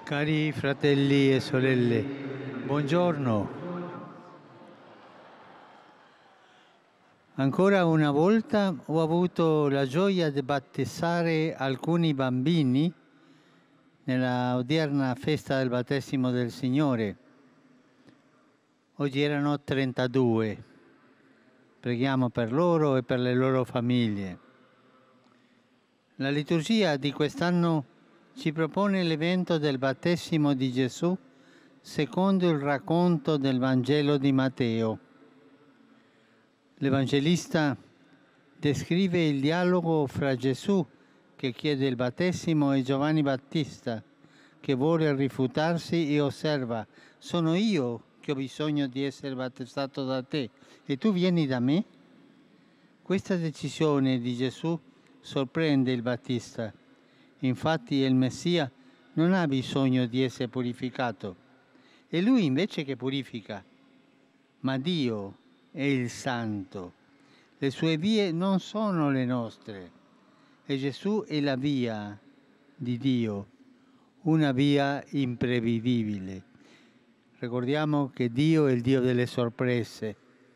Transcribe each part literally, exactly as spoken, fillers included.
Cari fratelli e sorelle, buongiorno. Ancora una volta ho avuto la gioia di battezzare alcuni bambini nella odierna festa del battesimo del Signore. Oggi erano trentadue. Preghiamo per loro e per le loro famiglie. La liturgia di quest'anno ci propone l'evento del battesimo di Gesù secondo il racconto del Vangelo di Matteo. L'Evangelista descrive il dialogo fra Gesù, che chiede il battesimo, e Giovanni Battista, che vuole rifiutarsi e osserva: «Sono io che ho bisogno di essere battezzato da te, e tu vieni da me?» Questa decisione di Gesù sorprende il Battista. Infatti il Messia non ha bisogno di essere purificato. È Lui invece che purifica. Ma Dio è il Santo. Le sue vie non sono le nostre. E Gesù è la via di Dio, una via imprevedibile. Ricordiamo che Dio è il Dio delle sorprese.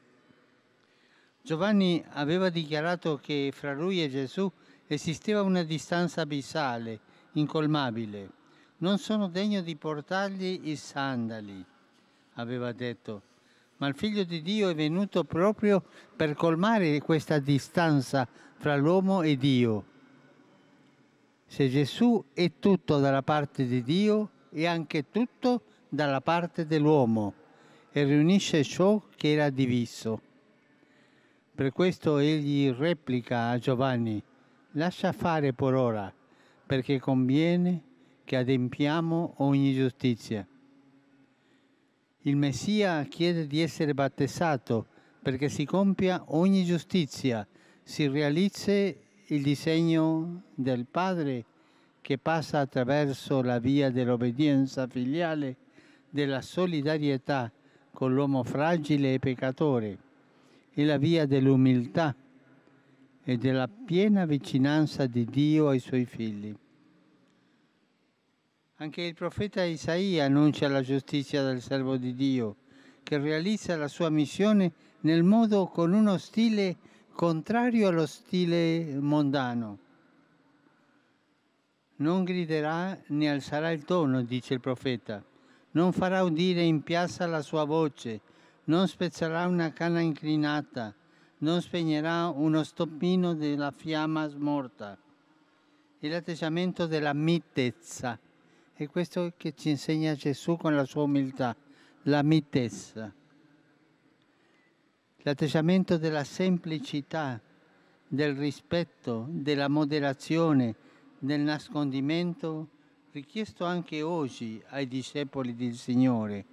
Giovanni aveva dichiarato che fra lui e Gesù esisteva una distanza abissale, incolmabile. «Non sono degno di portargli i sandali», aveva detto. Ma il Figlio di Dio è venuto proprio per colmare questa distanza fra l'uomo e Dio. Se Gesù è tutto dalla parte di Dio, è anche tutto dalla parte dell'uomo e riunisce ciò che era diviso. Per questo egli replica a Giovanni: «Lascia fare per ora, perché conviene che adempiamo ogni giustizia». Il Messia chiede di essere battezzato perché si compia ogni giustizia, si realizzi il disegno del Padre che passa attraverso la via dell'obbedienza filiale, della solidarietà con l'uomo fragile e peccatore, e la via dell'umiltà e della piena vicinanza di Dio ai suoi figli. Anche il profeta Isaia annuncia la giustizia del servo di Dio, che realizza la sua missione nel modo con uno stile contrario allo stile mondano. Non griderà né alzerà il tono, dice il profeta, non farà udire in piazza la sua voce, non spezzerà una canna inclinata, non spegnerà uno stoppino della fiamma smorta. È l'atteggiamento della mitezza. È questo che ci insegna Gesù con la sua umiltà, la mitezza. L'atteggiamento della semplicità, del rispetto, della moderazione, del nascondimento, richiesto anche oggi ai discepoli del Signore.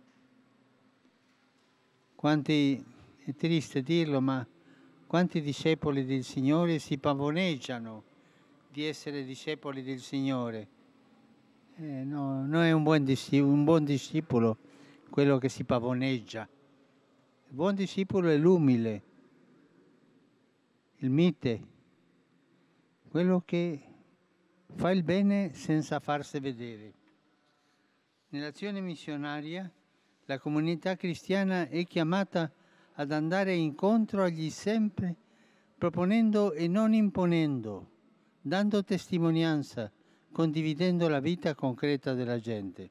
Quanti, è triste dirlo, ma quanti discepoli del Signore si pavoneggiano di essere discepoli del Signore? Eh, no, non è un buon, un buon discepolo quello che si pavoneggia. Il buon discepolo è l'umile, il mite, quello che fa il bene senza farsi vedere. Nell'azione missionaria la comunità cristiana è chiamata ad andare incontro agli sempre, proponendo e non imponendo, dando testimonianza, condividendo la vita concreta della gente.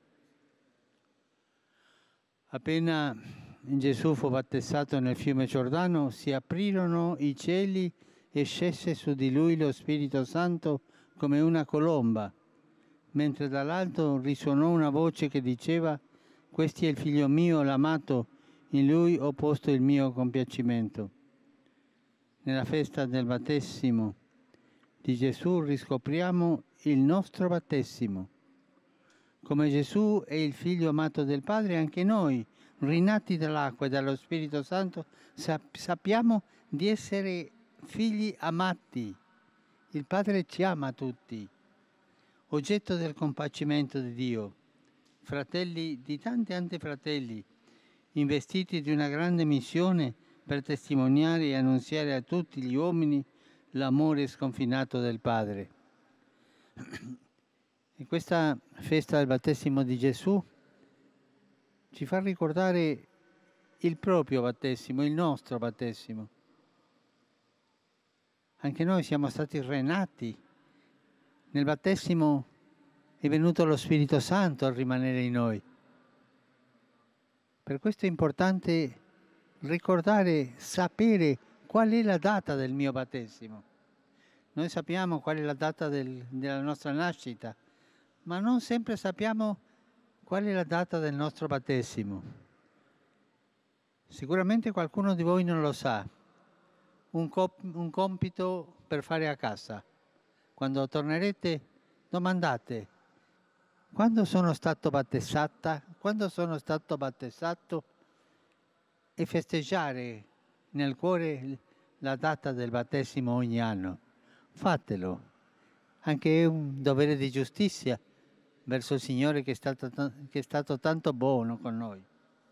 Appena Gesù fu battezzato nel fiume Giordano, si aprirono i cieli e scese su di lui lo Spirito Santo come una colomba, mentre dall'alto risuonò una voce che diceva: «Questo è il figlio mio, l'amato, in lui ho posto il mio compiacimento». Nella festa del battesimo di Gesù riscopriamo il nostro battesimo. Come Gesù è il figlio amato del Padre, anche noi, rinati dall'acqua e dallo Spirito Santo, sappiamo di essere figli amati. Il Padre ci ama tutti, oggetto del compiacimento di Dio, fratelli di tanti altri fratelli, investiti di una grande missione per testimoniare e annunziare a tutti gli uomini l'amore sconfinato del Padre. E questa festa del battesimo di Gesù ci fa ricordare il proprio battesimo, il nostro battesimo. Anche noi siamo stati renati. Nel battesimo è venuto lo Spirito Santo a rimanere in noi. Per questo è importante ricordare, sapere qual è la data del mio battesimo. Noi sappiamo qual è la data del, della nostra nascita, ma non sempre sappiamo qual è la data del nostro battesimo. Sicuramente qualcuno di voi non lo sa. Un, cop- un compito per fare a casa. Quando tornerete, domandate: quando sono stato battezzata? Quando sono stato battezzato? E festeggiare nel cuore la data del battesimo ogni anno. Fatelo. Anche è un dovere di giustizia verso il Signore che è stato, che è stato tanto buono con noi.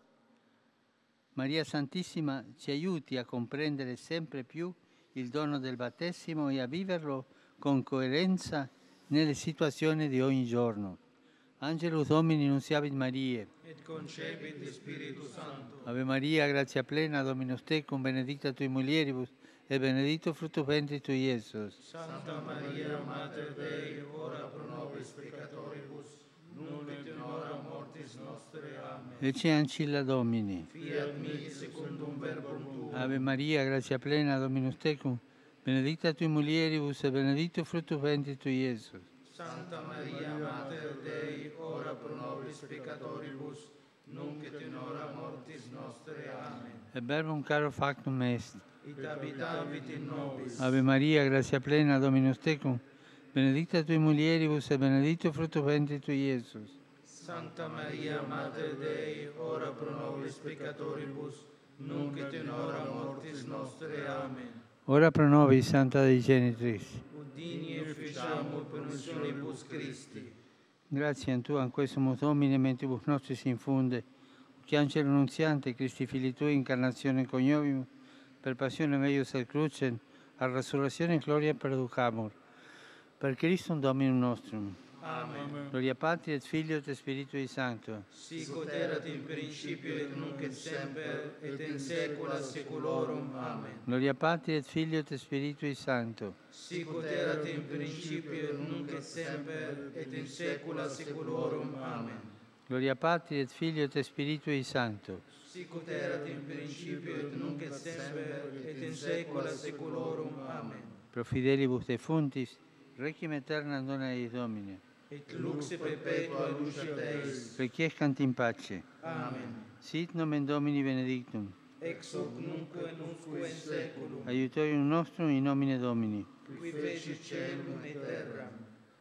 Maria Santissima ci aiuti a comprendere sempre più il dono del battesimo e a viverlo con coerenza nelle situazioni di ogni giorno. Angelus Domini nunciavit Mariae. Et concepit Spiritus Sancto. Ave Maria, grazia plena, Dominus tecum, benedicta tui mulieribus, et benedictus fructus ventris tui, Iesus. Santa Maria, Mater Dei, ora pro nobis peccatoribus, nunc et in hora mortis nostre. Amen. Ecce ancilla Domini. Fiat mi secundum verbum tuum. Ave Maria, grazia plena, Dominus tecum, benedicta tui mulieribus, et benedictus fructus ventris tui, Iesus. Santa Maria, Mater Dei, ora pro nobis peccatoribus, nunc et in hora mortis nostre. Amen. Et verbum caro factum est. It habitavit in nobis. Ave Maria, grazia plena, Dominus tecum, benedicta tui mulieribus, et benedictus fructus ventris tui, Iesus. Santa Maria, Mater Dei, ora pro nobis peccatoribus, nunc et in hora mortis nostre. Amen. Ora pro nobis, Santa Dei Genitris. Udini e ficiamur per missionibus Christi. Grazie a Tu, a questo Domine, mentibus nostris infunde, che Angelo Nunziante, Christi Fili Tui, incarnazione coniovimus, per passione meius et crucem, a resurrezione e gloria perducamur. Per Christum Dominum nostrum. Amen. Gloria Patri et Filio et Spiritui Sancto. Sicut erat in principio et nunc et semper et in saecula saeculorum. Amen. Gloria Patri et Filio et Spiritui Sancto. Sicut erat in principio et nunc et semper et in saecula saeculorum. Amen. Gloria Patri et Filio et Spiritui Sancto. Sicut erat in principio et nunc et semper et in saecula saeculorum. Amen. Pro fidelibus defuntis, requiem aeternam dona eis Domine. Et lux perpetua luceat eis. Requiescant in pace. Amen. Sit nomen Domini benedictum. Ex hoc nunc et nunc in saeculum. Aiutorium nostrum in nomine Domini. Qui fecit caelum et terram.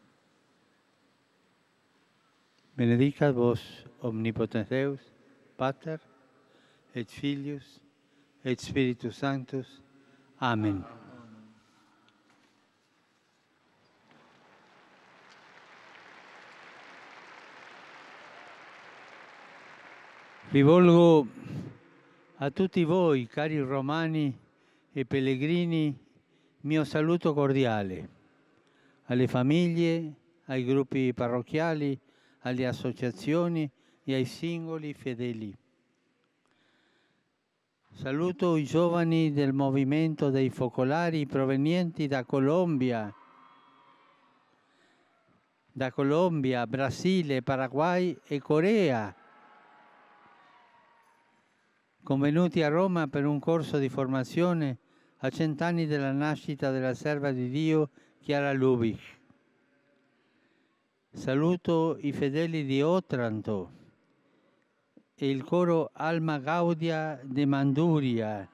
Benedicat vos omnipotens Deus, Pater, et Filius, et Spiritus Sanctus. Amen. Rivolgo a tutti voi, cari romani e pellegrini, mio saluto cordiale, alle famiglie, ai gruppi parrocchiali, alle associazioni e ai singoli fedeli. Saluto i giovani del movimento dei focolari provenienti da Colombia, da Colombia, Brasile, Paraguay e Corea, convenuti a Roma per un corso di formazione a cent'anni dalla nascita della serva di Dio Chiara Lubich. Saluto i fedeli di Otranto e il coro Alma Gaudia de Manduria.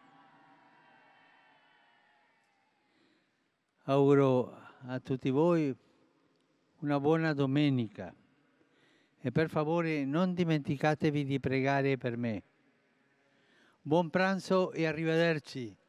Auguro a tutti voi una buona domenica e per favore non dimenticatevi di pregare per me. Buon pranzo e arrivederci.